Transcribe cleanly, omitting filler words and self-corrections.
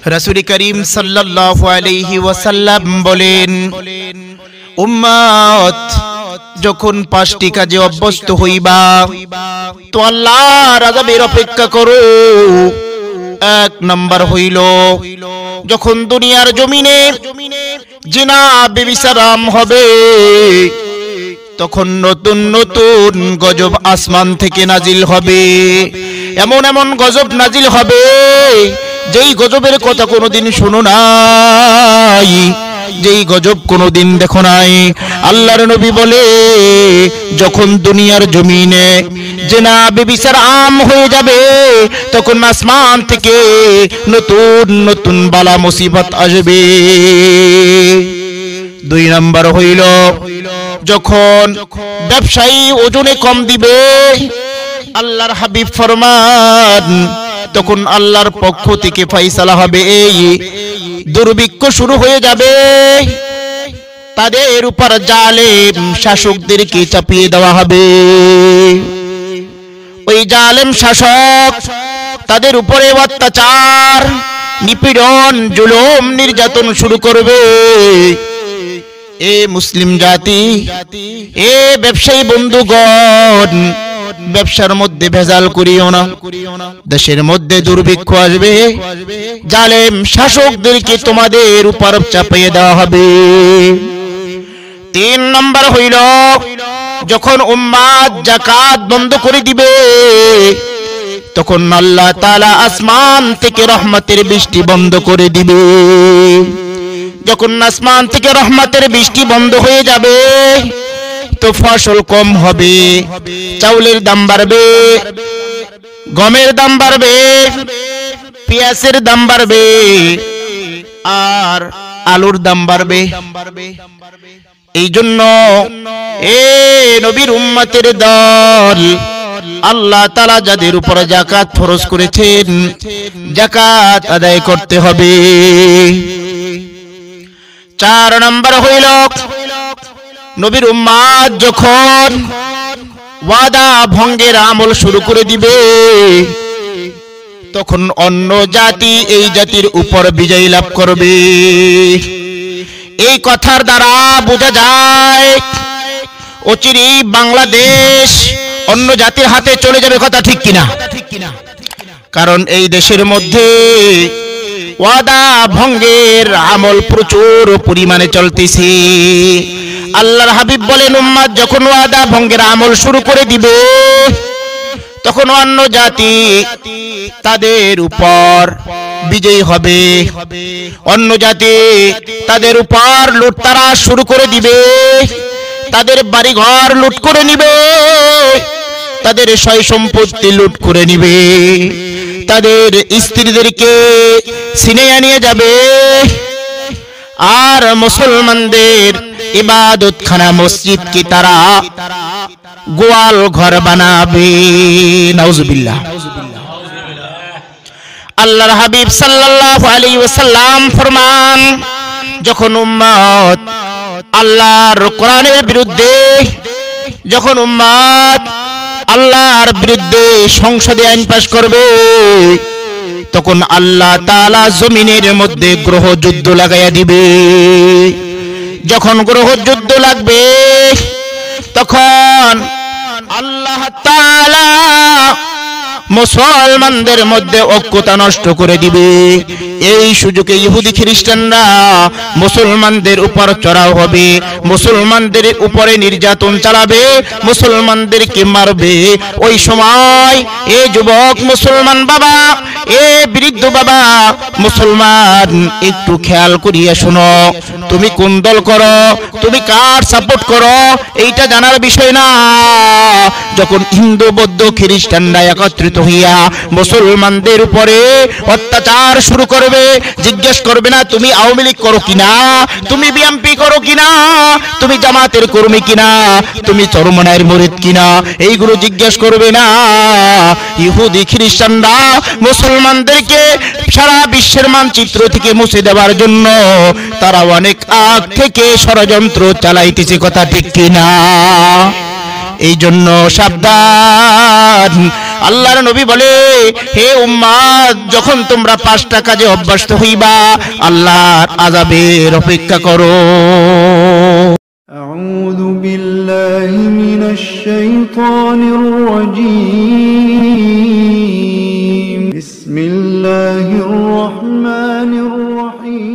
রাসূল করিম সাল্লাল্লাহু আলাইহি ওয়াসাল্লাম বলেন, উম্মত যখন 5টি কাজে অভ্যস্ত হইবা তো আল্লাহর আযাবের অপেক্ষা করো। 1 নাম্বার হইল, যখন দুনিয়ার জমিনে জিনা বেবিচারাম হবে তখন নতুন নতুন গজব আসমান থেকে নাজিল হবে। এমন এমন গজব নাজিল হবে যেই গজবের কথা কোনোদিন শুনো নাই, যেই গজব কোনোদিন দেখো নাই। আল্লাহর নবী বলে, যখন দুনিয়ার জমিনে জিনা বেবিচার আম হয়ে যাবে তখন আসমান থেকে নতুন নতুন বালা মুসিবত আসবে। 2 নাম্বার হইল, যখন ব্যবসায়ী ওজনে কম দিবে, আল্লাহর হাবিব ফরমান তখন আল্লাহর পক্ষ থেকে ফয়সালা হবে, এই দুর্ভিক্ষ শুরু হয়ে যাবে। তাদের উপর জালেম শাসকদেরকে চাপিয়ে দেওয়া হবে। ওই জালেম শাসক তাদের উপরে অত্যাচার, নিপীড়ন, জুলুম, নির্যাতন শুরু করবে। এ মুসলিম জাতি, এ ব্যবসায়ী বন্ধুগণ, ব্যবসার মধ্যে ভেজাল করিও না। দেশের মধ্যে দুর্ভিক্ষ আসবে, জালেম শাসকদেরকে তোমাদের উপর চাপিয়ে দেওয়া হবে। 3 নাম্বার হইল, যখন উম্মাত যাকাত বন্ধ করে দিবে তখন আল্লাহ তাআলা আসমান থেকে রহমতের বৃষ্টি বন্ধ করে দিবে। যখন আসমান থেকে রহমতের বৃষ্টি বন্ধ হয়ে যাবে তো ফসল কম হবে, চাউলের দাম বাড়বে, গমের দাম বাড়বে, পেঁয়াজের দাম বাড়বে, আর আলুর দাম বাড়বে। এই জন্য এ নবীর উম্মতের দল, আল্লাহ তাআলা যাদের উপর যাকাত ফরজ করেছেন যাকাত আদায় করতে হবে। 4 নাম্বার হইল, নবীর উম্মত যখন ওয়াদা ভঙ্গের আমল শুরু করে দিবে তখন অন্য জাতি এই জাতির উপর বিজয় লাভ করবে। এই কথার দ্বারা বোঝা যায় অচিরেই বাংলাদেশ অন্য জাতির হাতে চলে যাবে। কথা ঠিক কিনা? কারণ এই দেশের মধ্যে ওয়াদা ভঙ্গের আমল প্রচুর পরিমাণে চলতেছে। আল্লাহর হাবিব বলেন, উম্মত যখন ওয়াদা ভঙ্গের আমল শুরু করে দিবে তখন অন্য জাতি তাদের উপর বিজয়ী হবে। অন্য জাতি তাদের উপর লুটতারাজ শুরু করে দিবে, তাদের বাড়িঘর লুট করে নিবে, তাদের সয় সম্পত্তি লুট করে নিবে, তাদের স্ত্রীদেরকে ছিনিয়ে নিয়ে যাবে, আর মুসলমানদের ইবাদতখানা মসজিদকে তারা গোয়াল ঘর বানাবে। নাউজুবিল্লাহ। আল্লাহর হাবিব সাল্লাল্লাহু আলাইহি ওয়াসাল্লাম ফরমান, যখন উম্মত আল্লাহর কোরআনের বিরুদ্ধে, যখন উম্মত আল্লাহর বিরুদ্ধে সংসদে আইন পাশ করবে তখন আল্লাহ তাআলা জমিনের মধ্যে গ্রহ যুদ্ধ লাগাইয়া দিবে। যখন গ্রহ যুদ্ধ লাগবে তখন আল্লাহ তাআলা মুসলমানদের মধ্যে ঐক্যতা নষ্ট করে দিবে। এই সুযোগে ইহুদি খ্রিস্টানরা মুসলমানদের উপর চড়াও হবে, মুসলমানদের উপরে নির্যাতন চালাবে, মুসলমানদেরকে মারবে। ওই সময় এ যুবক মুসলমান বাবা, এ বৃদ্ধ বাবা মুসলমান, একটু খেয়াল করিয়া শোনো, তুমি কোন দল করো, তুমি কার সাপোর্ট করো এইটা জানার বিষয় না। যখন হিন্দু বৌদ্ধ খ্রিস্টানরা একত্রিত হইয়া মুসলমানদের উপরে অত্যাচার শুরু করবে, জিজ্ঞেস করবে না তুমি আওয়ামী লীগ করো কিনা, তুমি বিএনপি করো কিনা, তুমি জামাতের কর্মী কিনা, তুমি চরমনায়ের মুরিদ কিনা, এইগুলো জিজ্ঞেস করবে না। ইহুদি খ্রিস্টানরা মুসলমানদেরকে সারা বিশ্বের মানচিত্র থেকে মুছে দেওয়ার জন্য তারা অনেক আগ থেকে ষড়যন্ত্র চালাইতেছে। কথা ঠিক কিনা? এই জন্য সাবধান, আল্লাহর নবী বলে, হে উম্মাত, যখন তোমরা 5টা কাজে অভ্যস্ত হইবা আল্লাহর আযাবের অপেক্ষা করো। আউযু বিল্লাহি মিনাশ শাইতানির রাজীম। বিসমিল্লাহির রহমানির রহিম।